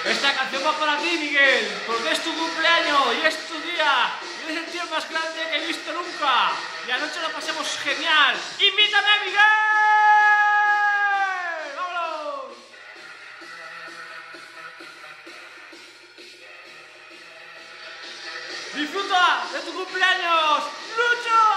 Esta canción va para ti, Miguel, porque es tu cumpleaños y es tu día. Y eres el tío más grande que he visto nunca. Y anoche lo pasemos genial. ¡Invítame, Miguel! ¡Vámonos! ¡Disfruta de tu cumpleaños, Lucho!